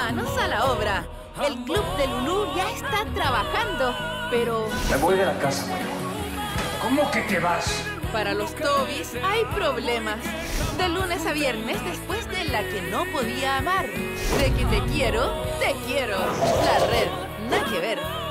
Manos a la obra. El club de Lulú ya está trabajando, pero... Me voy de la casa, bueno. ¿Cómo que te vas? Para los Tobis hay problemas. De lunes a viernes después de La que no podía amar. De que te quiero, te quiero. La red, nada que ver.